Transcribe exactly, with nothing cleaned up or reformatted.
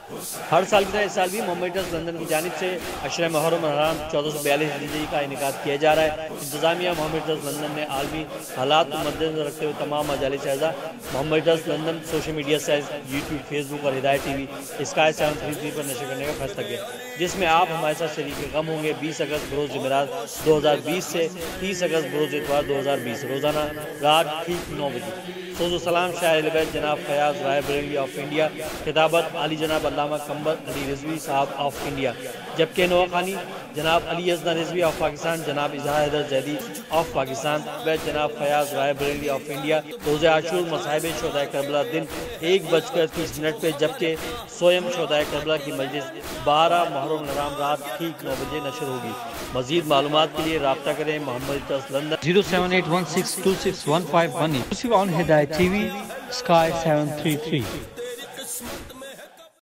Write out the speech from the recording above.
हर साल की तरह इस साल भी मोहम्मद ट्रस्ट लंदन की जानिब से अशरा मुहर्रम हराम चौदह सौ बयालीस हिजरी का इनेकाद किया जा रहा है। इंतजामिया मोहम्मद ट्रस्ट लंदन ने आलमी हालात को मद्देनजर रखते हुए तमाम मजालिस अज़ा Mohammad trust London social media site YouTube, Facebook और Hidayat T V sky seven three three पर नशर करने का फैसला किया, जिसमें आप हमारे साथ शरीक गम होंगे। बीस अगस्त बरोज़ जुमेरात दो हज़ार बीस से तीस अगस्त बरोज़ इतवार दो हज़ार बीस रोज़ाना रात ठीक नौ बजे। सोज़ो सलाम शाह अहले बैत जनाब फयाज राय बरेलवी ऑफ इंडिया, खिताबत अली जनाब अल्लामा कंबर अली रिजवी साहब ऑफ इंडिया, जबकि नवाखानी जनाब अली अजना रिजवी ऑफ पाकिस्तान, जनाब इजहार हैदर जैदी ऑफ पाकिस्तान व जनाब फयाज राय बरेलवी ऑफ इंडिया। रोज़े आशूर मसाहिब शोहदाए करबला दिन एक बजकर तीस मिनट पर, जबकि सोयम शोहदाए करबला की मजलिस बारह मुहर्रम हराम रात ठीक नौ बजे नशर होगी। मजीद मालूमात के लिए रब्ता करें Mohammad trust London zero seven eight one six two six one five one eight। On Hidayat T V sky seven three three.